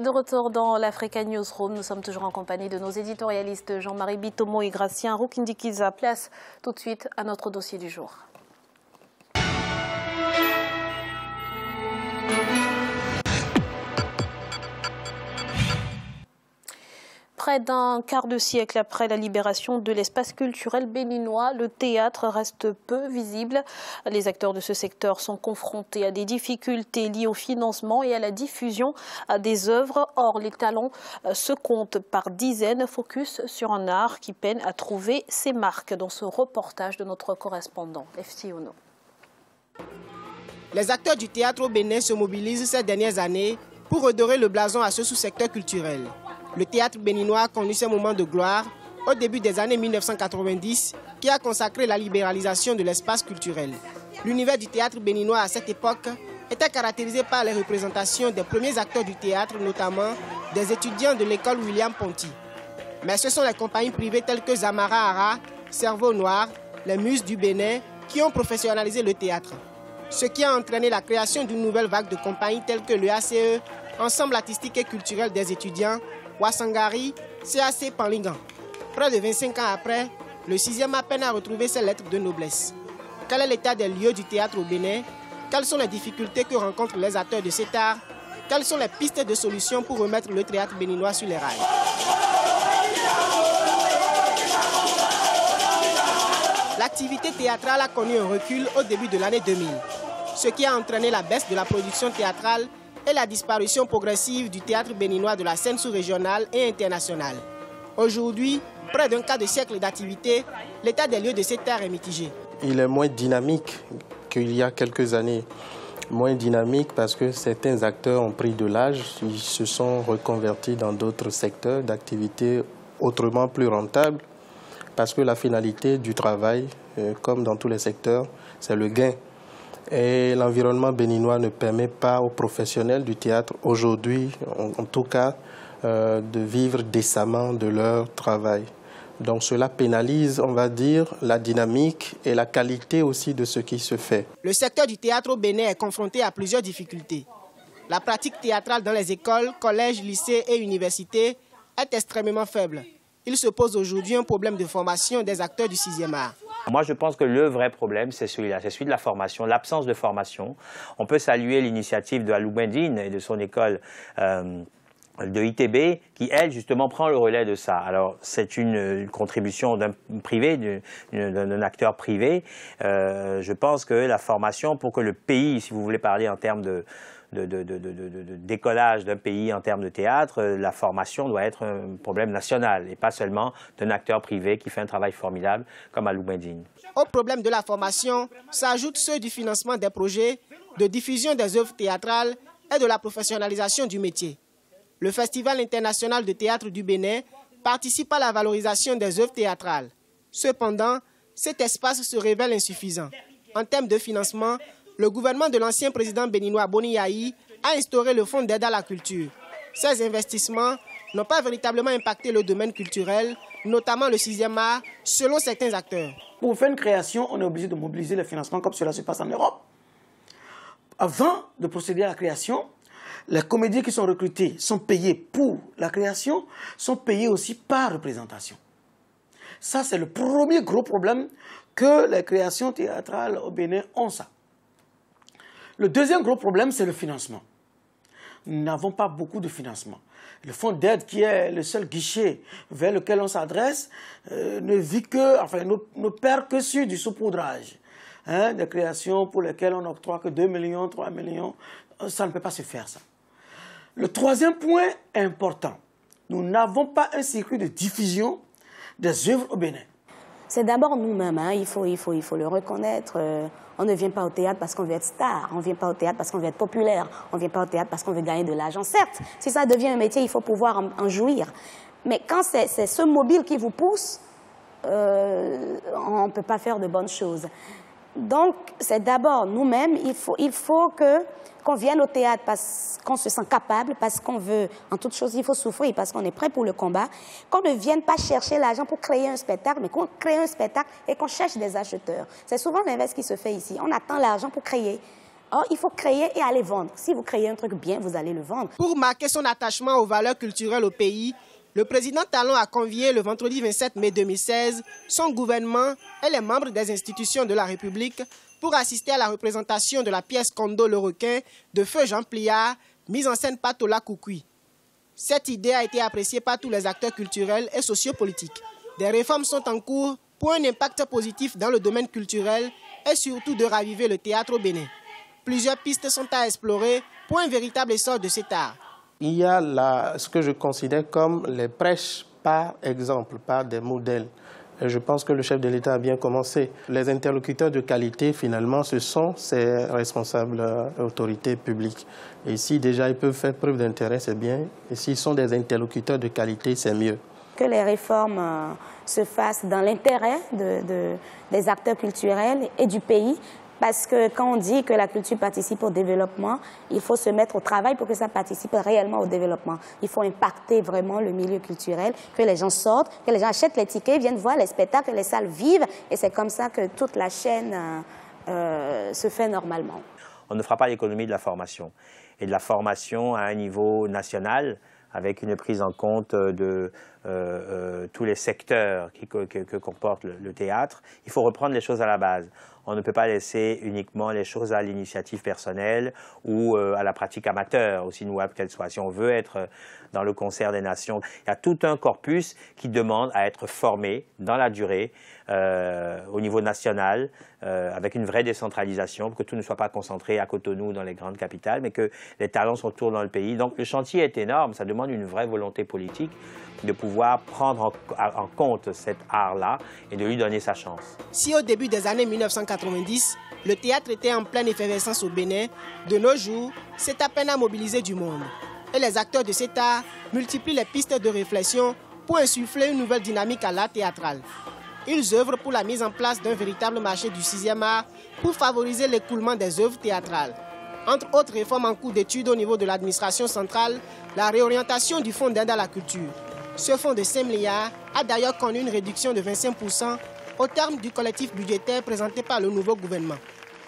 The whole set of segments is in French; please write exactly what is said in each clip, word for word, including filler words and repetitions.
De retour dans l'Africa Newsroom, nous sommes toujours en compagnie de nos éditorialistes Jean-Marie Bitomo et Gracien Rukindikiza. Place tout de suite à notre dossier du jour. Près d'un quart de siècle après la libération de l'espace culturel béninois, le théâtre reste peu visible. Les acteurs de ce secteur sont confrontés à des difficultés liées au financement et à la diffusion des œuvres. Or, les talents se comptent par dizaines. Focus sur un art qui peine à trouver ses marques dans ce reportage de notre correspondant, F C Ono. Les acteurs du théâtre au Bénin se mobilisent ces dernières années pour redorer le blason à ce sous-secteur culturel. Le théâtre béninois a connu ses moments de gloire au début des années mille neuf cent quatre-vingt-dix, qui a consacré la libéralisation de l'espace culturel. L'univers du théâtre béninois à cette époque était caractérisé par les représentations des premiers acteurs du théâtre, notamment des étudiants de l'école William Ponty. Mais ce sont les compagnies privées telles que Zamara Ara, Cerveau Noir, les Muses du Bénin qui ont professionnalisé le théâtre. Ce qui a entraîné la création d'une nouvelle vague de compagnies telles que le A C E, Ensemble artistique et culturel des étudiants, Wasangari, C A C Panlingan. Près de vingt-cinq ans après, le sixième a peine à retrouver ses lettres de noblesse. Quel est l'état des lieux du théâtre au Bénin? Quelles sont les difficultés que rencontrent les acteurs de cet art? Quelles sont les pistes de solutions pour remettre le théâtre béninois sur les rails? L'activité théâtrale a connu un recul au début de l'année deux mille, ce qui a entraîné la baisse de la production théâtrale et la disparition progressive du théâtre béninois de la scène sous-régionale et internationale. Aujourd'hui, près d'un quart de siècle d'activité, l'état des lieux de cet art est mitigé. Il est moins dynamique qu'il y a quelques années. Moins dynamique parce que certains acteurs ont pris de l'âge, ils se sont reconvertis dans d'autres secteurs d'activité autrement plus rentables, parce que la finalité du travail, comme dans tous les secteurs, c'est le gain. Et l'environnement béninois ne permet pas aux professionnels du théâtre aujourd'hui, en, en tout cas, euh, de vivre décemment de leur travail. Donc cela pénalise, on va dire, la dynamique et la qualité aussi de ce qui se fait. Le secteur du théâtre au Bénin est confronté à plusieurs difficultés. La pratique théâtrale dans les écoles, collèges, lycées et universités est extrêmement faible. Il se pose aujourd'hui un problème de formation des acteurs du sixième art. Moi, je pense que le vrai problème, c'est celui-là, c'est celui de la formation, l'absence de formation. On peut saluer l'initiative de Alou Bendine et de son école euh, de I T B, qui, elle, justement, prend le relais de ça. Alors, c'est une, une contribution d'un privé, d'un acteur privé. Euh, je pense que la formation, pour que le pays, si vous voulez parler en termes de... De, de, de, de, de, de décollage d'un pays en termes de théâtre, la formation doit être un problème national et pas seulement d'un acteur privé qui fait un travail formidable comme Alou Bendine. Au problème de la formation s'ajoutent ceux du financement des projets, de diffusion des œuvres théâtrales et de la professionnalisation du métier. Le Festival international de théâtre du Bénin participe à la valorisation des œuvres théâtrales. Cependant, cet espace se révèle insuffisant. En termes de financement, le gouvernement de l'ancien président béninois Boni Yayi a instauré le fonds d'aide à la culture. Ces investissements n'ont pas véritablement impacté le domaine culturel, notamment le sixième art, selon certains acteurs. Pour faire une création, on est obligé de mobiliser le financement comme cela se passe en Europe. Avant de procéder à la création, les comédiens qui sont recrutés sont payés pour la création, sont payés aussi par représentation. Ça, c'est le premier gros problème que les créations théâtrales au Bénin ont ça. Le deuxième gros problème, c'est le financement. Nous n'avons pas beaucoup de financement. Le fonds d'aide, qui est le seul guichet vers lequel on s'adresse, euh, ne vit que, enfin, ne, ne perd que sur du saupoudrage. Hein, des créations pour lesquelles on n'octroie que deux millions, trois millions, ça ne peut pas se faire, ça. Le troisième point important, nous n'avons pas un circuit de diffusion des œuvres au Bénin. C'est d'abord nous-mêmes, hein. il, faut, il, faut, il faut le reconnaître. Euh, on ne vient pas au théâtre parce qu'on veut être star, on ne vient pas au théâtre parce qu'on veut être populaire, on ne vient pas au théâtre parce qu'on veut gagner de l'argent. Certes, si ça devient un métier, il faut pouvoir en, en jouir. Mais quand c'est ce mobile qui vous pousse, euh, on ne peut pas faire de bonnes choses. Donc, c'est d'abord nous-mêmes, il faut, il faut que, qu'on vienne au théâtre parce qu'on se sent capable, parce qu'on veut, en toute chose, il faut souffrir, parce qu'on est prêt pour le combat, qu'on ne vienne pas chercher l'argent pour créer un spectacle, mais qu'on crée un spectacle et qu'on cherche des acheteurs. C'est souvent l'inverse qui se fait ici. On attend l'argent pour créer. Or, il faut créer et aller vendre. Si vous créez un truc bien, vous allez le vendre. Pour marquer son attachement aux valeurs culturelles au pays, le président Talon a convié le vendredi vingt-sept mai deux mille seize son gouvernement et les membres des institutions de la République pour assister à la représentation de la pièce Kondo le requin de feu Jean Pliard, mise en scène par Tola Koukoui. Cette idée a été appréciée par tous les acteurs culturels et sociopolitiques. Des réformes sont en cours pour un impact positif dans le domaine culturel et surtout de raviver le théâtre au Bénin. Plusieurs pistes sont à explorer pour un véritable essor de cet art. Il y a là ce que je considère comme les prêches par exemple, par des modèles. Et je pense que le chef de l'État a bien commencé. Les interlocuteurs de qualité, finalement, ce sont ces responsables euh, autorités publiques. Et si déjà ils peuvent faire preuve d'intérêt, c'est bien. Et s'ils sont des interlocuteurs de qualité, c'est mieux. Que les réformes euh, se fassent dans l'intérêt de, de, des acteurs culturels et du pays. Parce que quand on dit que la culture participe au développement, il faut se mettre au travail pour que ça participe réellement au développement. Il faut impacter vraiment le milieu culturel, que les gens sortent, que les gens achètent les tickets, viennent voir les spectacles, que les salles vivent. Et c'est comme ça que toute la chaîne euh, euh, se fait normalement. On ne fera pas l'économie de la formation. Et de la formation à un niveau national, avec une prise en compte de euh, euh, tous les secteurs qui, que, que comporte le, le théâtre. Il faut reprendre les choses à la base. On ne peut pas laisser uniquement les choses à l'initiative personnelle ou euh, à la pratique amateur, aussi louable qu'elle soit. Si on veut être dans le concert des nations, il y a tout un corpus qui demande à être formé dans la durée, euh, au niveau national, euh, avec une vraie décentralisation, pour que tout ne soit pas concentré à Cotonou, dans les grandes capitales, mais que les talents sont autour dans le pays. Donc le chantier est énorme, ça demande une vraie volonté politique de pouvoir prendre en, en compte cet art-là et de lui donner sa chance. Si au début des années mille neuf cent quatre-vingt-dix, le théâtre était en pleine effervescence au Bénin, de nos jours, c'est à peine à mobiliser du monde. Et les acteurs de cet art multiplient les pistes de réflexion pour insuffler une nouvelle dynamique à l'art théâtral. Ils œuvrent pour la mise en place d'un véritable marché du sixième art pour favoriser l'écoulement des œuvres théâtrales. Entre autres réformes en cours d'étude au niveau de l'administration centrale, la réorientation du fonds d'aide à la culture. Ce fonds de cinq milliards a d'ailleurs connu une réduction de vingt-cinq pour cent au terme du collectif budgétaire présenté par le nouveau gouvernement.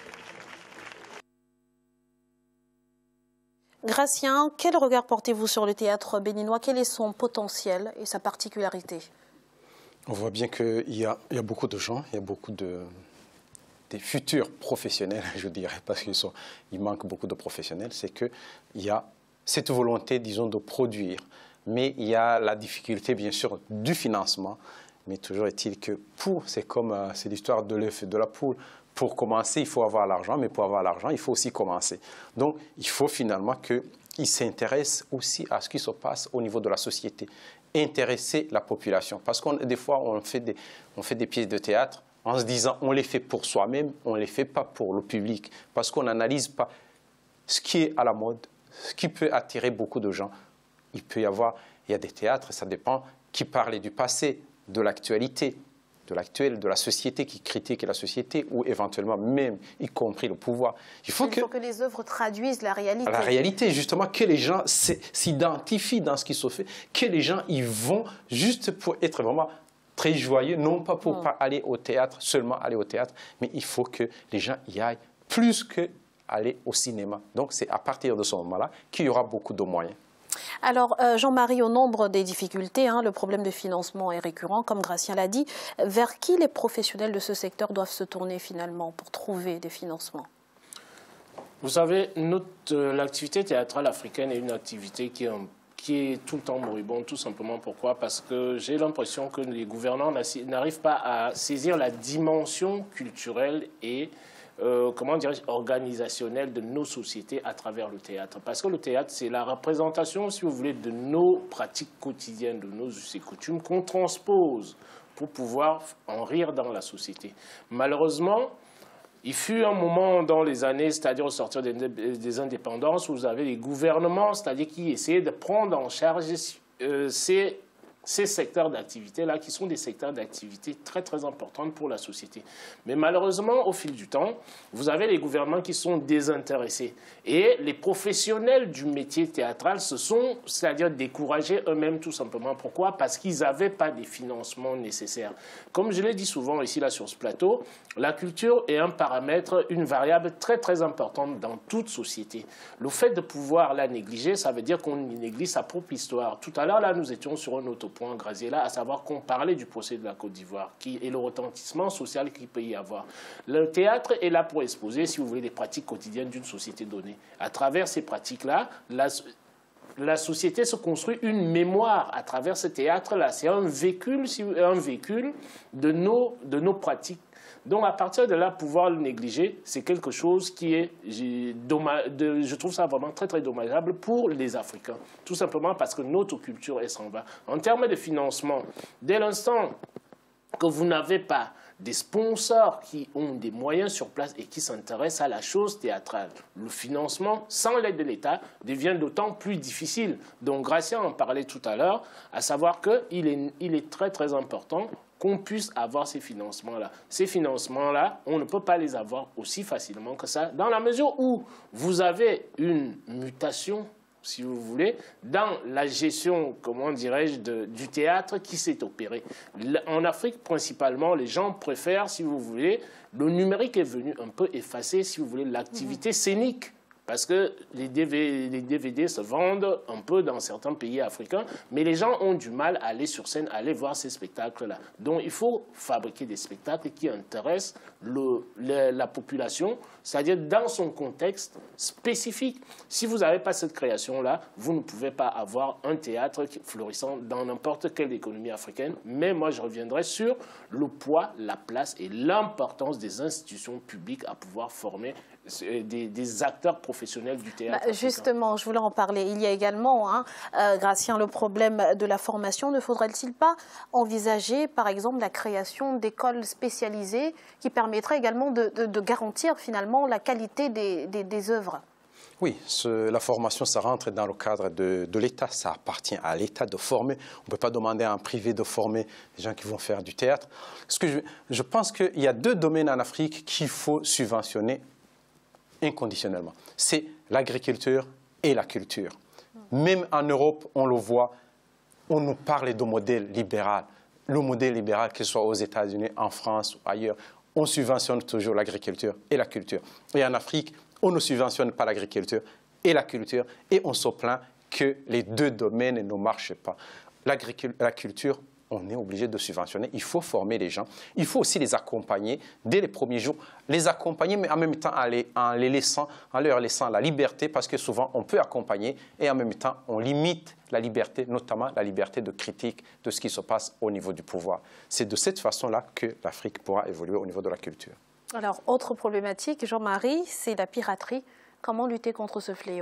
Gratien, quel regard portez-vous sur le théâtre béninois? Quel est son potentiel et sa particularité? On voit bien qu'il y a, il y a beaucoup de gens, il y a beaucoup de, des futurs professionnels, je dirais, parce qu'il il manque beaucoup de professionnels, c'est qu'il y a cette volonté, disons, de produire. Mais il y a la difficulté, bien sûr, du financement. Mais toujours est-il que pour, c'est comme, euh, c'est l'histoire de l'œuf et de la poule. Pour commencer, il faut avoir l'argent, mais pour avoir l'argent, il faut aussi commencer. Donc, il faut finalement qu'ils s'intéressent aussi à ce qui se passe au niveau de la société. Intéresser la population. Parce que des fois, on fait des, on fait des pièces de théâtre en se disant on les fait pour soi-même, on ne les fait pas pour le public. Parce qu'on n'analyse pas ce qui est à la mode, ce qui peut attirer beaucoup de gens. Il peut y avoir, il y a des théâtres, ça dépend, qui parlaient du passé, de l'actualité, de l'actuel, de la société, qui critiquent la société, ou éventuellement même, y compris le pouvoir. Il faut, il que, faut que les œuvres traduisent la réalité. La réalité, justement, que les gens s'identifient dans ce qui se fait, que les gens y vont juste pour être vraiment très joyeux, non pas pour mmh. pas aller au théâtre, seulement aller au théâtre, mais il faut que les gens y aillent plus que aller au cinéma. Donc c'est à partir de ce moment-là qu'il y aura beaucoup de moyens. Alors, euh, Jean-Marie, au nombre des difficultés, hein, le problème de financement est récurrent, comme Gratien l'a dit. Vers qui les professionnels de ce secteur doivent se tourner finalement pour trouver des financements? Vous savez, euh, l'activité théâtrale africaine est une activité qui est, qui est tout le temps moribonde, tout simplement. Pourquoi? Parce que j'ai l'impression que les gouvernants n'arrivent pas à saisir la dimension culturelle et Euh, comment dirais-je, organisationnelle de nos sociétés à travers le théâtre. Parce que le théâtre, c'est la représentation, si vous voulez, de nos pratiques quotidiennes, de nos us et coutumes qu'on transpose pour pouvoir en rire dans la société. Malheureusement, il fut un moment dans les années, c'est-à-dire au sortir des, des indépendances, où vous avez les gouvernements, c'est-à-dire qui essayaient de prendre en charge euh, ces ces secteurs d'activité-là, qui sont des secteurs d'activité très, très importants pour la société. Mais malheureusement, au fil du temps, vous avez les gouvernements qui sont désintéressés. Et les professionnels du métier théâtral se sont, c'est-à-dire découragés eux-mêmes tout simplement. Pourquoi? Parce qu'ils n'avaient pas les financements nécessaires. Comme je l'ai dit souvent ici, là, sur ce plateau, la culture est un paramètre, une variable très, très importante dans toute société. Le fait de pouvoir la négliger, ça veut dire qu'on néglige sa propre histoire. Tout à l'heure, là, nous étions sur un autre point, Graziella, à savoir qu'on parlait du procès de la Côte d'Ivoire et le retentissement social qu'il peut y avoir. Le théâtre est là pour exposer, si vous voulez, les pratiques quotidiennes d'une société donnée. À travers ces pratiques-là, la, la société se construit une mémoire à travers ce théâtre-là. C'est un véhicule, un véhicule de nos, de nos pratiques. Donc, à partir de là, pouvoir le négliger, c'est quelque chose qui est, je trouve ça vraiment très, très dommageable pour les Africains. Tout simplement parce que notre culture, elle s'en va. En termes de financement, dès l'instant que vous n'avez pas des sponsors qui ont des moyens sur place et qui s'intéressent à la chose théâtrale, le financement, sans l'aide de l'État, devient d'autant plus difficile. Donc, Gratien en parlait tout à l'heure, à savoir qu'il est, il est très, très important qu'on puisse avoir ces financements-là. Ces financements-là, on ne peut pas les avoir aussi facilement que ça, dans la mesure où vous avez une mutation, si vous voulez, dans la gestion, comment dirais-je, du théâtre qui s'est opérée. En Afrique, principalement, les gens préfèrent, si vous voulez, le numérique est venu un peu effacer, si vous voulez, l'activité scénique. Parce que les D V D, les D V D se vendent un peu dans certains pays africains, mais les gens ont du mal à aller sur scène, à aller voir ces spectacles-là. Donc il faut fabriquer des spectacles qui intéressent le, le, la population, c'est-à-dire dans son contexte spécifique. Si vous n'avez pas cette création-là, vous ne pouvez pas avoir un théâtre florissant dans n'importe quelle économie africaine. Mais moi, je reviendrai sur le poids, la place et l'importance des institutions publiques à pouvoir former Des, des acteurs professionnels du théâtre. Bah, justement, je voulais en parler. Il y a également, hein, euh, Gratien, le problème de la formation. Ne faudrait-il pas envisager, par exemple, la création d'écoles spécialisées qui permettraient également de, de, de garantir finalement la qualité des, des, des œuvres? Oui, ce, la formation, ça rentre dans le cadre de, de l'État. Ça appartient à l'État de former. On ne peut pas demander à un privé de former les gens qui vont faire du théâtre. Parce que je, je pense qu'il y a deux domaines en Afrique qu'il faut subventionner inconditionnellement. C'est l'agriculture et la culture. Même en Europe, on le voit, on nous parle de modèle libéral. Le modèle libéral, que ce soit aux États-Unis, en France ou ailleurs, on subventionne toujours l'agriculture et la culture. Et en Afrique, on ne subventionne pas l'agriculture et la culture et on se plaint que les deux domaines ne marchent pas. La culture, on est obligé de subventionner. Il faut former les gens. Il faut aussi les accompagner dès les premiers jours. Les accompagner, mais en même temps en, les, en, les laissant, en leur laissant la liberté, parce que souvent on peut accompagner et en même temps on limite la liberté, notamment la liberté de critique de ce qui se passe au niveau du pouvoir. C'est de cette façon-là que l'Afrique pourra évoluer au niveau de la culture. Alors, autre problématique, Jean-Marie, c'est la piraterie. Comment lutter contre ce fléau ?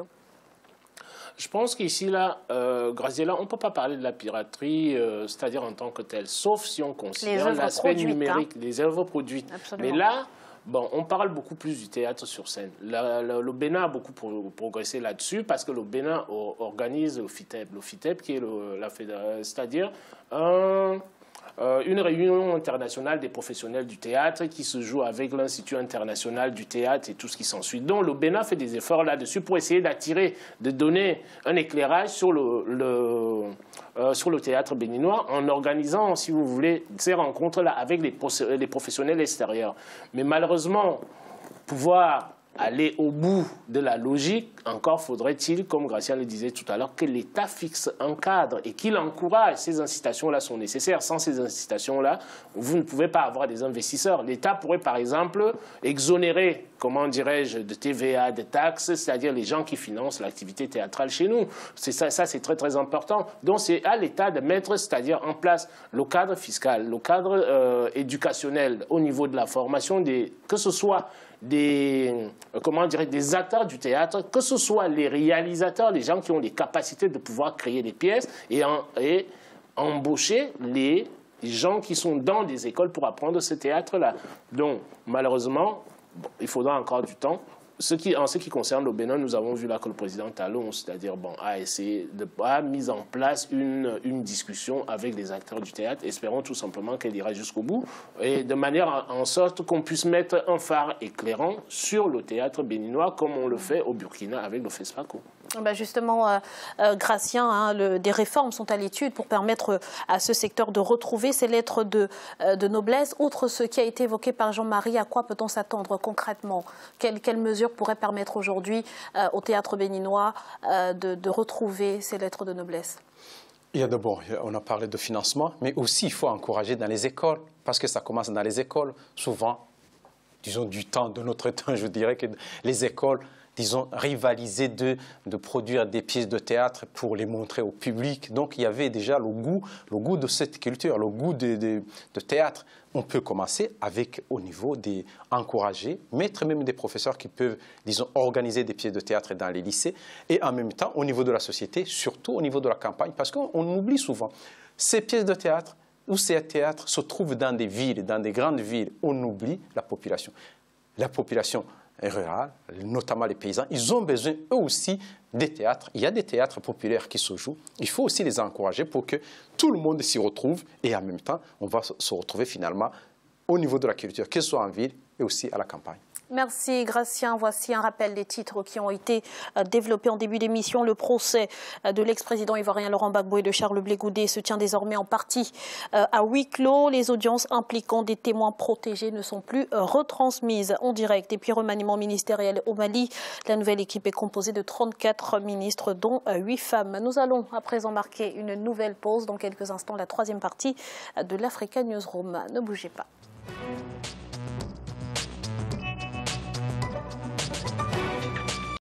Je pense qu'ici, là, euh, Graziella, on ne peut pas parler de la piraterie, euh, c'est-à-dire en tant que telle, sauf si on considère l'aspect numérique, hein. Les œuvres produites. Absolument. Mais là, bon, on parle beaucoup plus du théâtre sur scène. La, la, le Bénin a beaucoup pro progressé là-dessus parce que le Bénin organise le FITEB. Le FITEB qui est le, la fédération, c'est-à-dire un... Euh, une réunion internationale des professionnels du théâtre qui se joue avec l'Institut international du théâtre et tout ce qui s'ensuit. Donc le Bénin fait des efforts là-dessus pour essayer d'attirer, de donner un éclairage sur le, le, euh, sur le théâtre béninois en organisant, si vous voulez, ces rencontres-là avec les, les professionnels extérieurs. Mais malheureusement, pouvoir aller au bout de la logique, encore faudrait-il, comme Gratien le disait tout à l'heure, que l'État fixe un cadre et qu'il encourage. Ces incitations-là sont nécessaires. Sans ces incitations-là, vous ne pouvez pas avoir des investisseurs. L'État pourrait, par exemple, exonérer, comment dirais-je, de T V A, de taxes, c'est-à-dire les gens qui financent l'activité théâtrale chez nous. Ça, ça c'est très, très important. Donc, c'est à l'État de mettre, c'est-à-dire en place le cadre fiscal, le cadre euh, éducationnel au niveau de la formation, des, que ce soit des, comment dire, des acteurs du théâtre, que ce soit les réalisateurs, les gens qui ont les capacités de pouvoir créer des pièces et, en, et embaucher les gens qui sont dans des écoles pour apprendre ce théâtre-là. Donc, malheureusement, bon, il faudra encore du temps ce qui, en ce qui concerne le Bénin, nous avons vu là que le président Talon, c'est-à-dire bon, a essayé de a mis en place une, une discussion avec les acteurs du théâtre. Espérons tout simplement qu'elle ira jusqu'au bout et de manière en sorte qu'on puisse mettre un phare éclairant sur le théâtre béninois comme on le fait au Burkina avec le FESPACO. Ben justement, euh, euh, Gratien, hein, le, des réformes sont à l'étude pour permettre à ce secteur de retrouver ses lettres de, euh, de noblesse. Outre ce qui a été évoqué par Jean-Marie, à quoi peut-on s'attendre concrètement? Quelles, quelles mesures pourraient permettre aujourd'hui euh, au théâtre béninois euh, de, de retrouver ses lettres de noblesse? Il y a d'abord, on a parlé de financement, mais aussi il faut encourager dans les écoles, parce que ça commence dans les écoles. Souvent, disons du temps, de notre temps, je dirais que les écoles, disons, rivaliser de, de produire des pièces de théâtre pour les montrer au public. Donc, il y avait déjà le goût, le goût de cette culture, le goût de, de, de théâtre. On peut commencer avec, au niveau des encourager, mettre même des professeurs qui peuvent, disons, organiser des pièces de théâtre dans les lycées. Et en même temps, au niveau de la société, surtout au niveau de la campagne, parce qu'on oublie souvent, ces pièces de théâtre ou ces théâtres se trouvent dans des villes, dans des grandes villes. On oublie la population. La population rurales, notamment les paysans, ils ont besoin eux aussi des théâtres. Il y a des théâtres populaires qui se jouent. Il faut aussi les encourager pour que tout le monde s'y retrouve et en même temps, on va se retrouver finalement au niveau de la culture, que ce soit en ville et aussi à la campagne. Merci Gratien. Voici un rappel des titres qui ont été développés en début d'émission. Le procès de l'ex-président ivoirien Laurent Gbagbo et de Charles Blé Goudé se tient désormais en partie à huis clos. Les audiences impliquant des témoins protégés ne sont plus retransmises en direct. Et puis remaniement ministériel au Mali. La nouvelle équipe est composée de trente-quatre ministres, dont huit femmes. Nous allons à présent marquer une nouvelle pause. Dans quelques instants, la troisième partie de l'Africa Newsroom. Ne bougez pas.